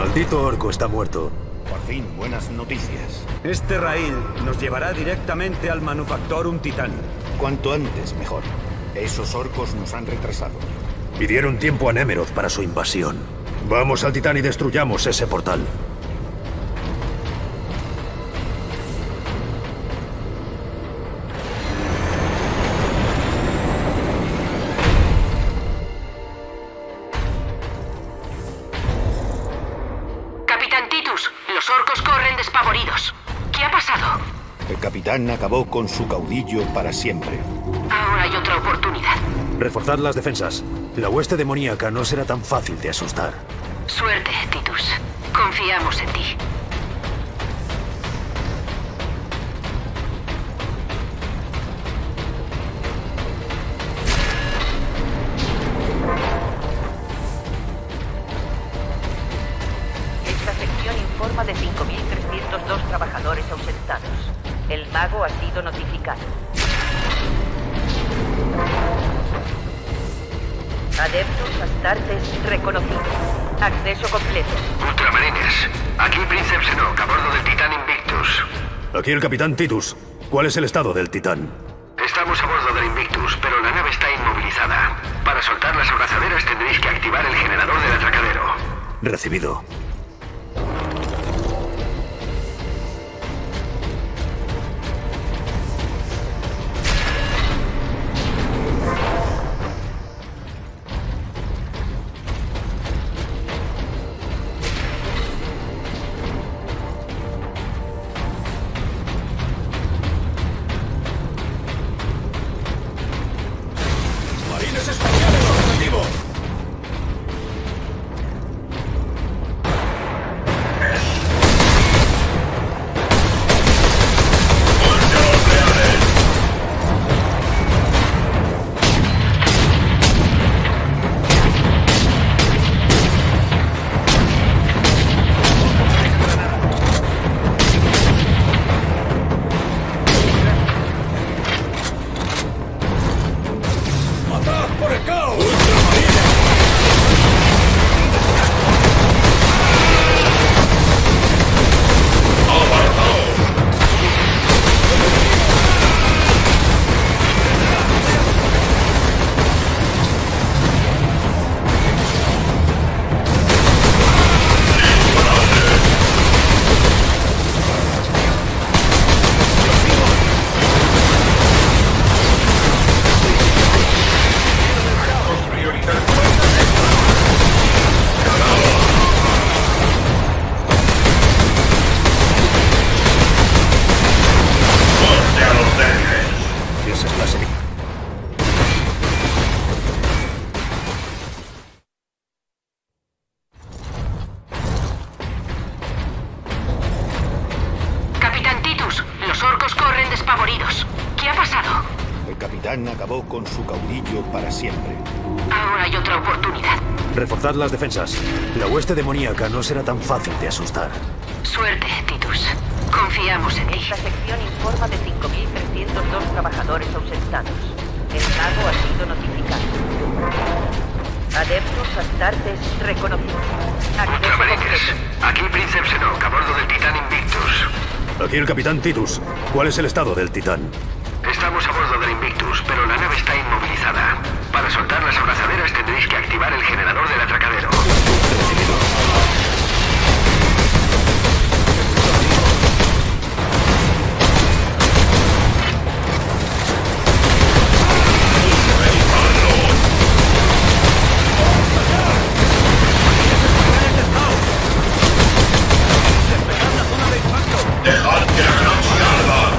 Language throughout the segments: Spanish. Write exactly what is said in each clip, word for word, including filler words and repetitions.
maldito orco está muerto. Por fin, buenas noticias. Este raíl nos llevará directamente al Manufactorum Titán. Cuanto antes, mejor. Esos orcos nos han retrasado. Pidieron tiempo a Nemeroth para su invasión. Vamos al Titán y destruyamos ese portal. Capitán Titus, los orcos corren despavoridos. ¿Qué ha pasado? El capitán acabó con su caudillo para siempre. Ahora hay otra oportunidad. Reforzad las defensas. La hueste demoníaca no será tan fácil de asustar. Suerte, Titus. Confiamos en ti. Esta sección informa de cinco mil trescientos dos trabajadores ausentados. El mago ha sido notificado. Adeptus Astartes reconocido. Acceso completo. Ultramarines, aquí Príncipe Xenok, a bordo del Titán Invictus. Aquí el capitán Titus. ¿Cuál es el estado del Titán? Estamos a bordo del Invictus, pero la nave está inmovilizada. Para soltar las abrazaderas tendréis que activar el generador del atracadero. Recibido. Acabó con su caudillo para siempre. Ahora hay otra oportunidad. Reforzad las defensas. La hueste demoníaca no será tan fácil de asustar. Suerte, Titus. Confiamos en ti. Esta sección informa de cinco mil trescientos dos trabajadores ausentados. El mago ha sido notificado. Adeptus Astartes reconocido. Ultramarines, aquí Príncipe Xenok, a bordo del Titán Invictus. Aquí el capitán Titus. ¿Cuál es el estado del Titán? Estamos a bordo del Invictus, pero la nave está inmovilizada. Para soltar las abrazaderas tendréis que activar el generador del atracadero. ¡Dejad que la noche arda!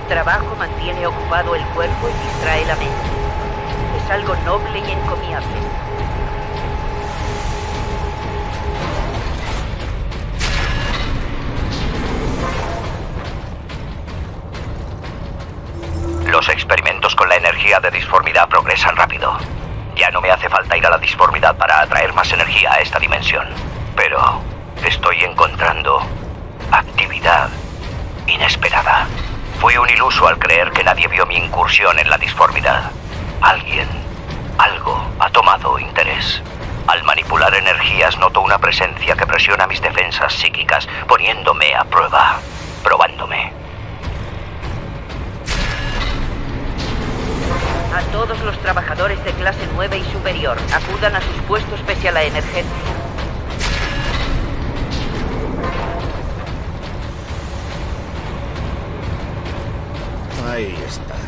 trabajo mantiene ocupado el cuerpo y distrae la mente. Es algo noble y encomiable. Los experimentos con la energía de disformidad progresan rápido. Ya no me hace falta ir a la disformidad para atraer más energía a esta dimensión. Pero estoy encontrando actividad inesperada. Fui un iluso al creer que nadie vio mi incursión en la disformidad. Alguien, algo, ha tomado interés. Al manipular energías noto una presencia que presiona mis defensas psíquicas, poniéndome a prueba, probándome. A todos los trabajadores de clase nueve y superior, acudan a sus puestos pese a la emergencia. Ahí está.